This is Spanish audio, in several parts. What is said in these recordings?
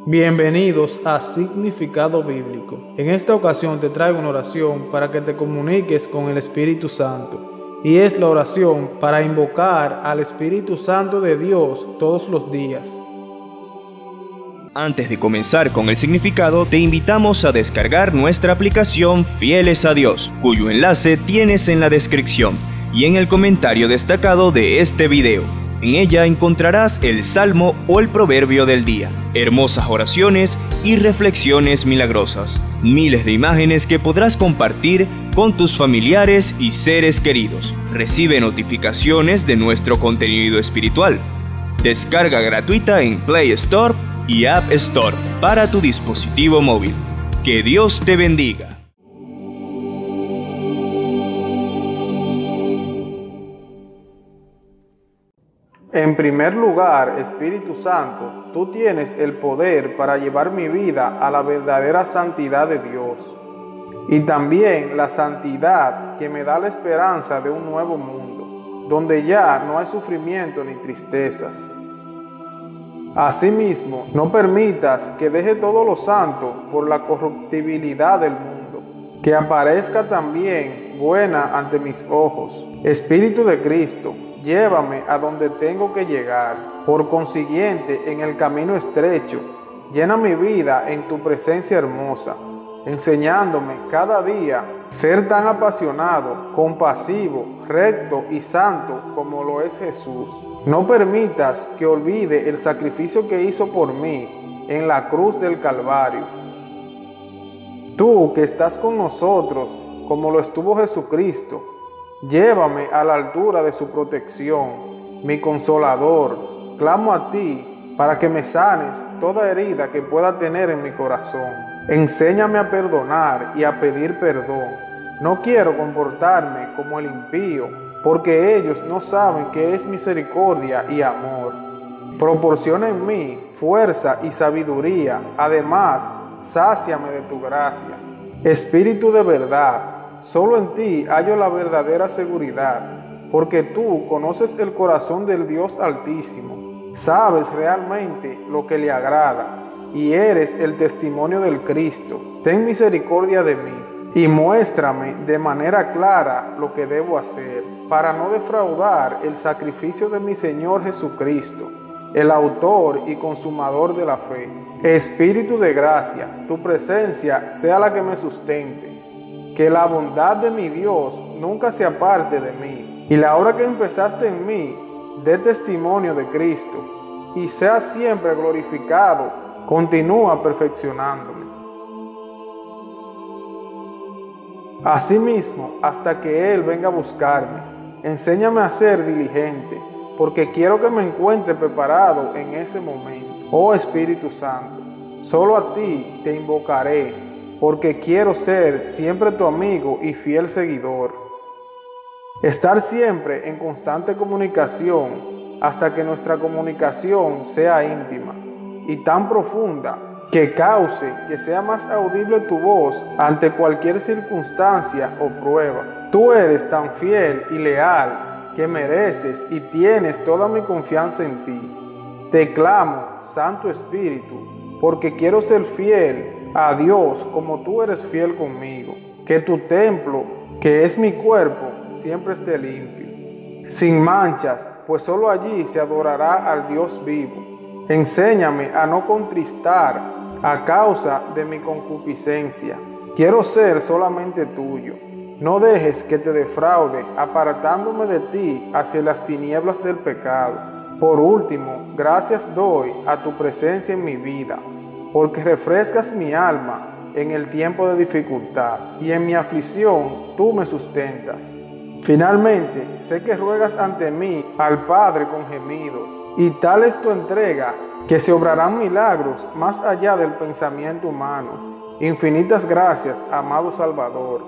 Bienvenidos a Significado Bíblico. En esta ocasión te traigo una oración para que te comuniques con el Espíritu Santo. Y es la oración para invocar al Espíritu Santo de Dios todos los días. Antes de comenzar con el significado, te invitamos a descargar nuestra aplicación Fieles a Dios, cuyo enlace tienes en la descripción y en el comentario destacado de este video. En ella encontrarás el salmo o el proverbio del día, hermosas oraciones y reflexiones milagrosas, miles de imágenes que podrás compartir con tus familiares y seres queridos. Recibe notificaciones de nuestro contenido espiritual. Descarga gratuita en Play Store y App Store para tu dispositivo móvil. Que Dios te bendiga. En primer lugar, Espíritu Santo, tú tienes el poder para llevar mi vida a la verdadera santidad de Dios y también la santidad que me da la esperanza de un nuevo mundo, donde ya no hay sufrimiento ni tristezas. Asimismo, no permitas que deje todo lo santo por la corruptibilidad del mundo, que aparezca también buena ante mis ojos. Espíritu de Cristo, llévame a donde tengo que llegar. Por consiguiente, en el camino estrecho, llena mi vida en tu presencia hermosa, enseñándome cada día ser tan apasionado, compasivo, recto y santo como lo es Jesús. No permitas que olvide el sacrificio que hizo por mí en la cruz del Calvario. Tú que estás con nosotros como lo estuvo Jesucristo, llévame a la altura de su protección, mi consolador. Clamo a ti para que me sanes toda herida que pueda tener en mi corazón. Enséñame a perdonar y a pedir perdón. No quiero comportarme como el impío, porque ellos no saben qué es misericordia y amor. Proporciona en mí fuerza y sabiduría. Además, sáciame de tu gracia. Espíritu de verdad, solo en ti hallo la verdadera seguridad, porque tú conoces el corazón del Dios Altísimo, sabes realmente lo que le agrada, y eres el testimonio del Cristo. Ten misericordia de mí, y muéstrame de manera clara lo que debo hacer, para no defraudar el sacrificio de mi Señor Jesucristo, el autor y consumador de la fe. Espíritu de gracia, tu presencia sea la que me sustente. Que la bondad de mi Dios nunca se aparte de mí, y la obra que empezaste en mí dé testimonio de Cristo, y sea siempre glorificado. Continúa perfeccionándome. Asimismo, hasta que Él venga a buscarme, enséñame a ser diligente, porque quiero que me encuentre preparado en ese momento. Oh Espíritu Santo, solo a ti te invocaré, porque quiero ser siempre tu amigo y fiel seguidor. Estar siempre en constante comunicación hasta que nuestra comunicación sea íntima y tan profunda que cause que sea más audible tu voz ante cualquier circunstancia o prueba. Tú eres tan fiel y leal que mereces y tienes toda mi confianza en ti. Te clamo, Santo Espíritu, porque quiero ser fiel a Dios como tú eres fiel conmigo. Que tu templo, que es mi cuerpo, siempre esté limpio, sin manchas, pues solo allí se adorará al Dios vivo. Enséñame a no contristar a causa de mi concupiscencia. Quiero ser solamente tuyo. No dejes que te defraude, apartándome de ti hacia las tinieblas del pecado. Por último, gracias doy a tu presencia en mi vida, porque refrescas mi alma en el tiempo de dificultad, y en mi aflicción tú me sustentas. Finalmente, sé que ruegas ante mí al Padre con gemidos, y tal es tu entrega, que se obrarán milagros más allá del pensamiento humano. Infinitas gracias, amado Salvador.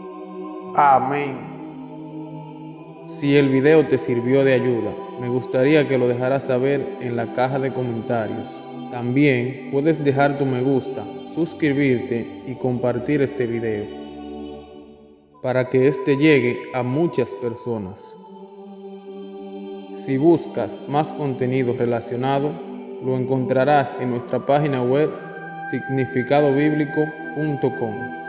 Amén. Si el video te sirvió de ayuda, me gustaría que lo dejaras saber en la caja de comentarios. También puedes dejar tu me gusta, suscribirte y compartir este video para que este llegue a muchas personas. Si buscas más contenido relacionado, lo encontrarás en nuestra página web significadobíblico.com.